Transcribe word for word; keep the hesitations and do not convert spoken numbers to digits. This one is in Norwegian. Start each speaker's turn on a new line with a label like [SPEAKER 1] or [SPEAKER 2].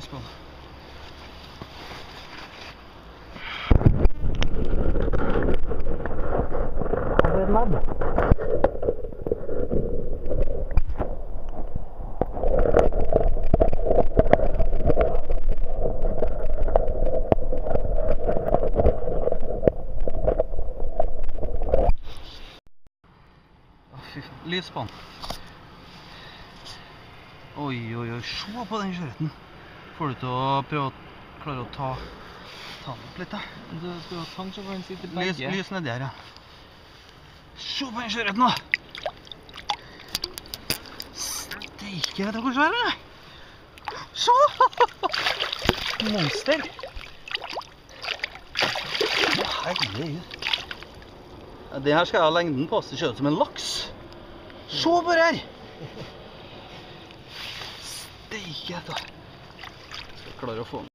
[SPEAKER 1] lys på den.
[SPEAKER 2] Det er et labb.
[SPEAKER 1] Lys på den. Oi, oi, oi, se på den sjøretten. Får du til å prøve å klare å ta, ta den opp litt, da?
[SPEAKER 2] Du skal ha tang, så kan den sitte
[SPEAKER 1] Lys,
[SPEAKER 2] begge.
[SPEAKER 1] lys nedi her, ja. Se på den sjøretten, da! Steike, vet du hvor svær den er? Se!
[SPEAKER 2] Monster.
[SPEAKER 1] Herregud. Ja, det her skal jeg ha lengden på, så det ser ut som en laks. Se på det her! Steike, da. Skal jeg klare å få den.